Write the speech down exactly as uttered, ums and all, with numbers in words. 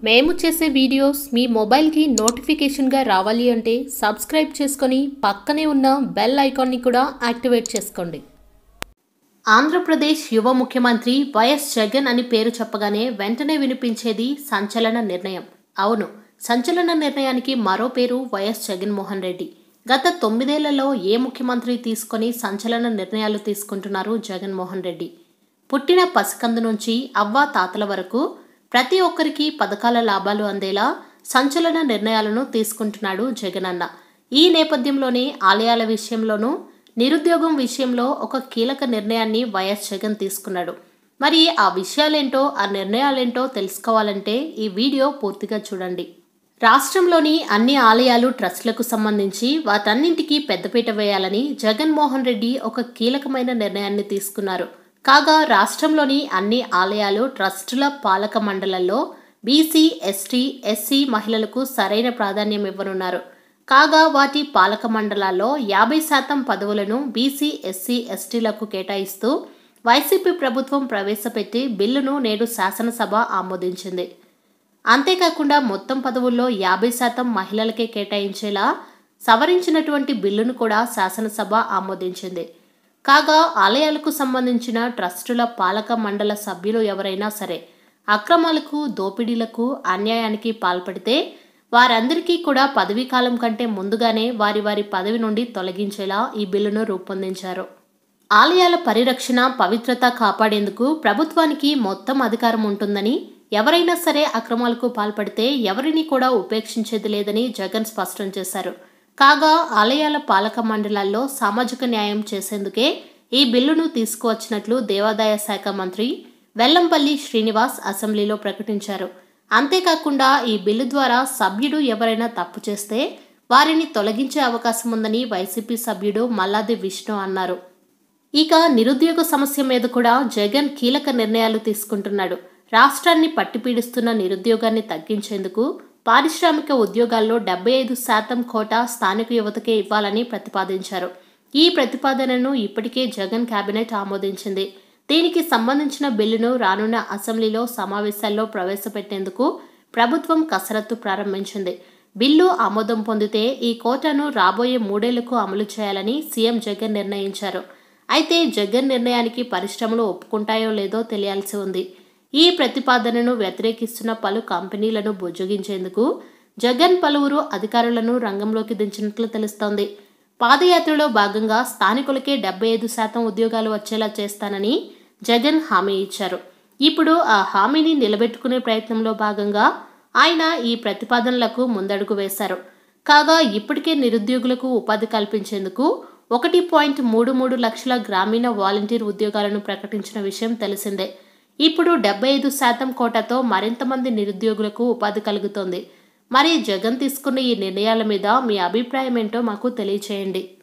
మేము చేసే వీడియోస్ మీ మొబైల్కి నోటిఫికేషన్గా రావాలి అంటే సబ్స్క్రైబ్ చేసుకొని పక్కనే ఉన్న బెల్ ఐకాన్ని కూడా యాక్టివేట్ చేసుకోండి. ఆంధ్రప్రదేశ్ యువ ముఖ్యమంత్రి వైఎస్ జగన్ అని పేరు చెప్పగానే వెంటనే వినిపించేది సంచలన నిర్ణయం. అవును, సంచలన నిర్ణయానికి మరో పేరు వైఎస్ జగన్మోహన్ రెడ్డి. గత తొమ్మిదేళ్లలో ఏ ముఖ్యమంత్రి తీసుకొని సంచలన నిర్ణయాలు తీసుకుంటున్నారు జగన్మోహన్ రెడ్డి. పుట్టిన పసికందు నుంచి అవ్వా తాతల వరకు ప్రతి ఒక్కరికి పథకాల లాభాలు అందేలా సంచలన నిర్ణయాలను తీసుకుంటున్నాడు జగనన్న. ఈ నేపథ్యంలోనే ఆలయాల విషయంలోనూ నిరుద్యోగం విషయంలో ఒక కీలక నిర్ణయాన్ని వైఎస్ జగన్ తీసుకున్నాడు. మరి ఆ విషయాలేంటో ఆ నిర్ణయాలేంటో తెలుసుకోవాలంటే ఈ వీడియో పూర్తిగా చూడండి. రాష్ట్రంలోని అన్ని ఆలయాలు ట్రస్టులకు సంబంధించి వాటన్నింటికీ పెద్దపీట వేయాలని జగన్మోహన్ రెడ్డి ఒక కీలకమైన నిర్ణయాన్ని తీసుకున్నారు. కాగా రాష్ట్రంలోని అన్ని ఆలయాలు ట్రస్టుల పాలక మండళ్లలో బీసీ, ఎస్టీ, ఎస్సీ మహిళలకు సరైన ప్రాధాన్యం ఇవ్వనున్నారు. కాగా వాటి పాలక మండలాల్లో యాభై శాతం పదవులను బీసీ, ఎస్సీ, ఎస్టీలకు కేటాయిస్తూ వైసీపీ ప్రభుత్వం ప్రవేశపెట్టి బిల్లును నేడు శాసనసభ ఆమోదించింది. అంతేకాకుండా మొత్తం పదవుల్లో యాభై శాతం మహిళలకే కేటాయించేలా సవరించినటువంటి బిల్లును కూడా శాసనసభ ఆమోదించింది. కాగా ఆలయాలకు సంబంధించిన ట్రస్టుల పాలక మండల సభ్యులు ఎవరైనా సరే అక్రమాలకు, దోపిడీలకు, అన్యాయానికి పాల్పడితే వారందరికీ కూడా పదవీ కాలం కంటే ముందుగానే వారి వారి పదవి నుండి తొలగించేలా ఈ బిల్లును రూపొందించారు. ఆలయాల పరిరక్షణ, పవిత్రత కాపాడేందుకు ప్రభుత్వానికి మొత్తం అధికారం ఉంటుందని, ఎవరైనా సరే అక్రమాలకు పాల్పడితే ఎవరిని కూడా ఉపేక్షించేది లేదని జగన్ స్పష్టం చేశారు. కాగా ఆలయాల పాలక మండలాల్లో సామాజిక న్యాయం చేసేందుకే ఈ బిల్లును తీసుకువచ్చినట్లు దేవాదాయ శాఖ మంత్రి వెల్లంపల్లి శ్రీనివాస్ అసెంబ్లీలో ప్రకటించారు. అంతేకాకుండా ఈ బిల్లు ద్వారా సభ్యుడు ఎవరైనా తప్పు చేస్తే వారిని తొలగించే అవకాశం ఉందని వైసీపీ సభ్యుడు మల్లాది విష్ణు అన్నారు. ఇక నిరుద్యోగ సమస్య మీద కూడా జగన్ కీలక నిర్ణయాలు తీసుకుంటున్నాడు. రాష్ట్రాన్ని పట్టిపీడిస్తున్న నిరుద్యోగాన్ని తగ్గించేందుకు పారిశ్రామిక ఉద్యోగాల్లో డెబ్బై ఐదు శాతం కోటా స్థానిక యువతకే ఇవ్వాలని ప్రతిపాదించారు. ఈ ప్రతిపాదనను ఇప్పటికే జగన్ కేబినెట్ ఆమోదించింది. దీనికి సంబంధించిన బిల్లును రానున్న అసెంబ్లీలో సమావేశాల్లో ప్రవేశపెట్టేందుకు ప్రభుత్వం కసరత్తు ప్రారంభించింది. బిల్లు ఆమోదం పొందితే ఈ కోటాను రాబోయే మూడేళ్లకు అమలు చేయాలని సీఎం జగన్ నిర్ణయించారు. అయితే జగన్ నిర్ణయానికి పరిశ్రమలు ఒప్పుకుంటాయో లేదో తెలియాల్సి ఉంది. ఈ ప్రతిపాదనను వ్యతిరేకిస్తున్న పలు కంపెనీలను బుజ్జగించేందుకు జగన్ పలువురు అధికారులను రంగంలోకి దించినట్లు తెలుస్తోంది. పాదయాత్రలో భాగంగా స్థానికులకే డెబ్బై ఐదు శాతం ఉద్యోగాలు వచ్చేలా చేస్తానని జగన్ హామీ ఇచ్చారు. ఇప్పుడు ఆ హామీని నిలబెట్టుకునే ప్రయత్నంలో భాగంగా ఆయన ఈ ప్రతిపాదనలకు ముందడుగు వేశారు. కాగా ఇప్పటికే నిరుద్యోగులకు ఉపాధి కల్పించేందుకు ఒకటి పాయింట్ మూడు మూడు లక్షల గ్రామీణ వాలంటీర్ ఉద్యోగాలను ప్రకటించిన విషయం తెలిసిందే. ఇప్పుడు డెబ్బై ఐదు శాతం కోటాతో మరింత మంది నిరుద్యోగులకు ఉపాధి కలుగుతోంది. మరి జగన్ తీసుకున్న ఈ నిర్ణయాల మీద మీ అభిప్రాయం ఏంటో మాకు తెలియచేయండి.